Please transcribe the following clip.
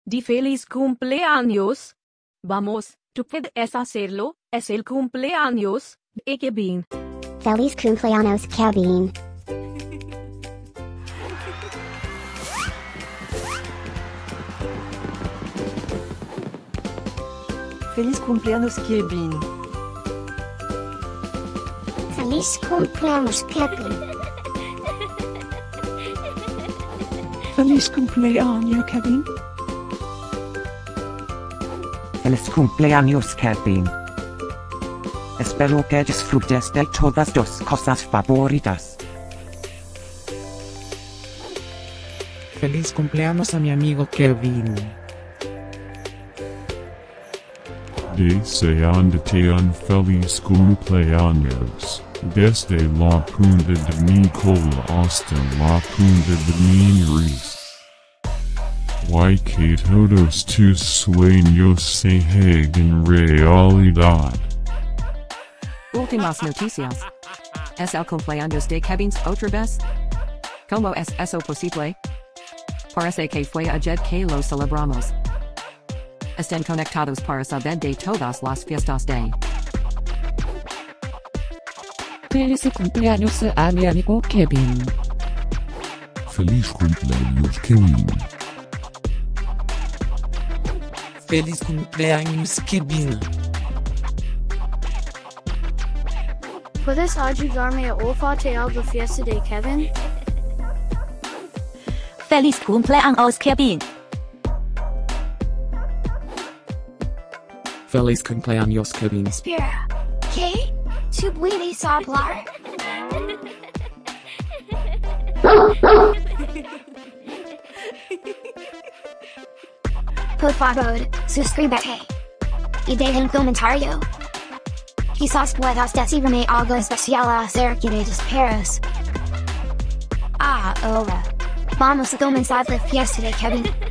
di feliz cumpleaños. Vamos, tú puedes hacerlo, es el cumpleaños de Kevin. Feliz Cumpleaños Kevin. Feliz Cumpleaños Kevin. Feliz Cumpleaños Kevin. Feliz Cumpleaños Kevin. Feliz Cumpleaños Kevin. Espero que disfrutes de todas tus cosas favoritas. Feliz cumpleaños a mi amigo Kevin. Deseándote un feliz cumpleaños, desde la punta de mi cola hasta la punta de mi nariz. Que todos tus sueños se hagan realidad. Últimas noticias. Es el cumpleaños de Kevin otra vez. ¿Cómo es eso posible? Parece que fue ayer que lo celebramos. Estén conectados para saber de todas las fiestas de. Feliz cumpleaños a mi amigo Kevin. Feliz cumpleaños Kevin. Feliz cumpleaños Kevin. ¿Puedes ayudarme a olfatear la fiesta de Kevin? Feliz cumpleaños Kevin. Feliz cumpleaños Kevin. Espera, ¿qué? ¿Tú puedes hablar? Por favor, suscríbete. Y deja un comentario. Quizás puedas decirme algo especial acerca de los perros. Ahora, vamos a comenzar la fiesta de Kevin.